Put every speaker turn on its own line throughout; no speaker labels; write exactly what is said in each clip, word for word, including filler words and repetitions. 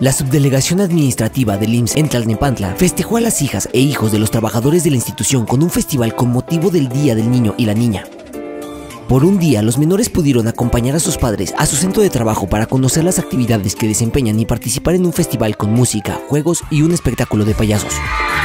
La Subdelegación Administrativa del I M S S en Tlalnepantla festejó a las hijas e hijos de los trabajadores de la institución con un festival con motivo del Día del Niño y la Niña. Por un día, los menores pudieron acompañar a sus padres a su centro de trabajo para conocer las actividades que desempeñan y participar en un festival con música, juegos y un espectáculo de payasos.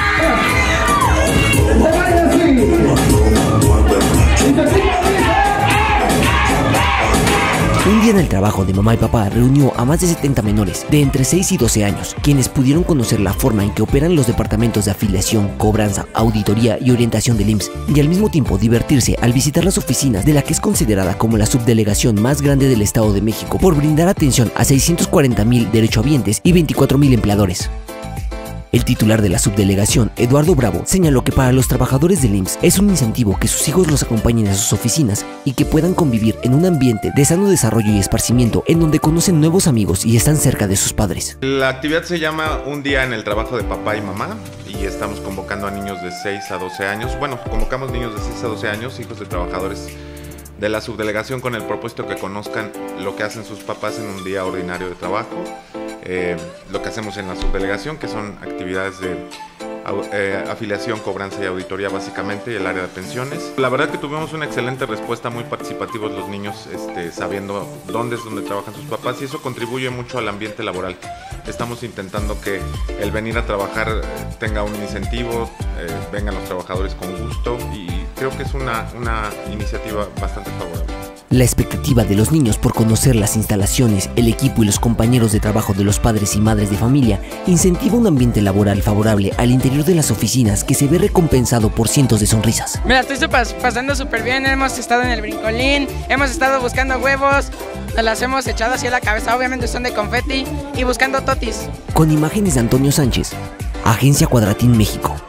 Un día en el trabajo de mamá y papá reunió a más de setenta menores de entre seis y doce años, quienes pudieron conocer la forma en que operan los departamentos de afiliación, cobranza, auditoría y orientación del I M S S, y al mismo tiempo divertirse al visitar las oficinas de la que es considerada como la subdelegación más grande del Estado de México por brindar atención a seiscientos cuarenta mil derechohabientes y veinticuatro mil empleadores. El titular de la subdelegación, Eduardo Bravo, señaló que para los trabajadores del I M S S es un incentivo que sus hijos los acompañen a sus oficinas y que puedan convivir en un ambiente de sano desarrollo y esparcimiento en donde conocen nuevos amigos y están cerca de sus padres.
La actividad se llama Un día en el trabajo de papá y mamá y estamos convocando a niños de seis a doce años. Bueno, convocamos niños de seis a doce años, hijos de trabajadores de la subdelegación, con el propósito que conozcan lo que hacen sus papás en un día ordinario de trabajo. Eh, lo que hacemos en la subdelegación, que son actividades de eh, afiliación, cobranza y auditoría básicamente, y el área de pensiones. La verdad que tuvimos una excelente respuesta, muy participativos los niños, este, sabiendo dónde es donde trabajan sus papás, y eso contribuye mucho al ambiente laboral. Estamos intentando que el venir a trabajar eh, tenga un incentivo, eh, vengan los trabajadores con gusto, y creo que es una, una iniciativa bastante favorable.
La expectativa de los niños por conocer las instalaciones, el equipo y los compañeros de trabajo de los padres y madres de familia incentiva un ambiente laboral favorable al interior de las oficinas que se ve recompensado por cientos de sonrisas.
Mira, estoy pasando súper bien, hemos estado en el brincolín, hemos estado buscando huevos, nos las hemos echado hacia la cabeza, obviamente son de confeti, y buscando totis.
Con imágenes de Antonio Sánchez, Agencia Cuadratín México.